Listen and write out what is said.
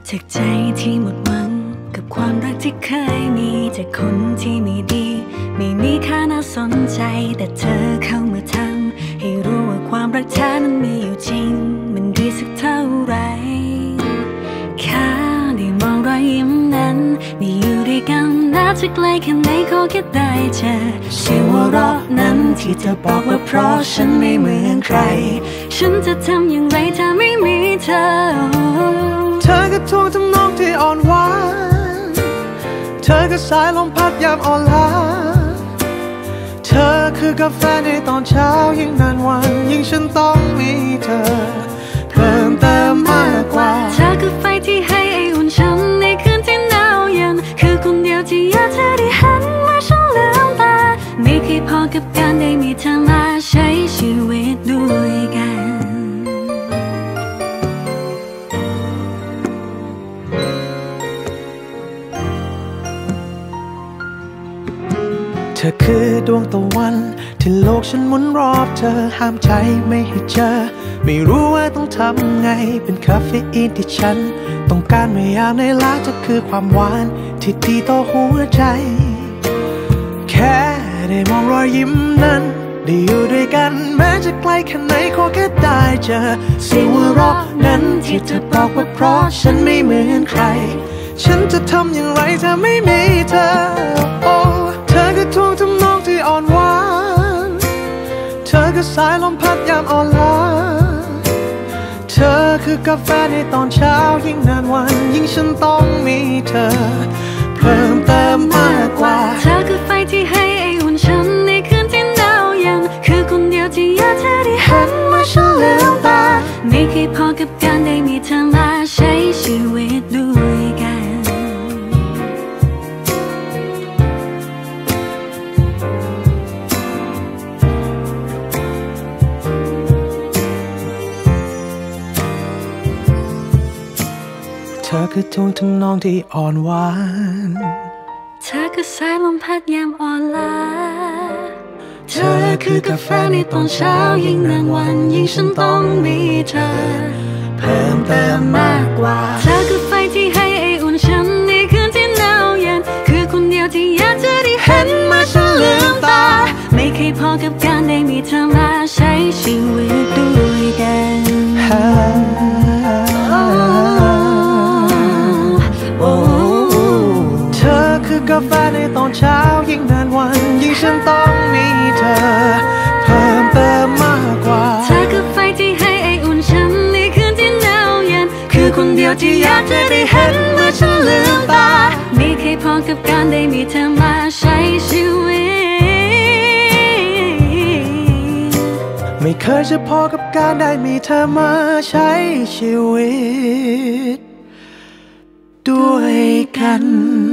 จากใจที่หมดหวังกับความรักที่เคยมีจากคนที่ไม่ดีไม่มีค่าน่าสนใจแต่เธอเข้ามาทำให้รู้ว่าความรักแท้นั้นมีอยู่จริงมันดีสักเท่าไรแค่ได้มองรอยยิ้มนั้นได้อยู่ด้วยกันนับจะไกลแค่ไหนขอแค่ได้เจอเสียงหัวเราะนั้นที่เธอบอกว่าเพราะฉันไม่เหมือนใครฉันจะทำอย่างไรถ้าไม่มีเธอเธอก็ทวงทำนองที่อ่อนหวานเธอก็สายลมพัดยามอ่อนล้าเธอคือกาแฟในตอนเช้ายิ่งนานวันยิ่งฉันต้องมีเธอเพิ่มเติมมากกว่าเธอคือไฟที่ให้ไออุ่นฉันในคืนที่หนาวเย็นคือคนเดียวที่อยากเธอได้หันมาฉันลืมตาไม่เคยพอกับการได้มีเธอมาใช้ชีวิตด้วยกันเธอคือดวงตะวันที่โลกฉันหมุนรอบเธอห้ามใจไม่ให้เจอไม่รู้ว่าต้องทำไงเป็นคาเฟอีนที่ฉันต้องการไม่ยามในล้าจะคือความหวานที่ดีต่อหัวใจแค่ได้มองรอยยิ้มนั้นได้อยู่ด้วยกันแม้จะไกลแค่ไหนขอแค่ได้เจอเสียงหัวเราะนั้นที่เธอบอกว่าเพราะฉันไม่เหมือนใครฉันจะทำอย่างไรถ้าไม่มีเธอโอ้เธอก็ทวงทำนองที่อ่อนหวานเธอก็สายลมพัดยามอ่อนล้าเธอคือกาแฟในตอนเช้ายิ่งนานวันยิ่งฉันต้องมีเธอเพิ่มเติมมากกว่าเธอคือไฟที่ให้ไออุ่นฉันในคืนที่หนาวเย็นคือคนเดียวที่อยากเธอได้หันมาฉันลืมตาไม่เคยพอกับการได้มีเธอมาใช้ชีวิตด้วยกันเธอคือทวงทำนองที่อ่อนหวานเธอคือสายลมพัดยามอ่อนล้าเธอคือกาแฟในตอนเช้ายิ่งนานวันยิ่งฉันต้องมีเธอเพิ่มเติมมากกว่าเธอคือไฟที่ให้ไออุ่นฉันในคืนที่หนาวเย็นคือคนเดียวที่อยากจะได้เห็นมาฉันลืมตาไม่เคยพอกับการได้มีเธอมาใช้ชีวิตด้วยกันเธอคือกาแฟในตอนเช้ายิ่งนานวันยิ่งฉันต้องมีเธอเพิ่มเติมมากกว่าเธอคือไฟที่ให้ไออุ่นฉันในคืนที่หนาวเย็นคือคนเดียวที่อยากจะได้เห็นเมื่อฉันลืมตาไม่เคยพอกับการได้มีเธอมาใช้ชีวิตไม่เคยจะพอกับการได้มีเธอมาใช้ชีวิตด้วยกัน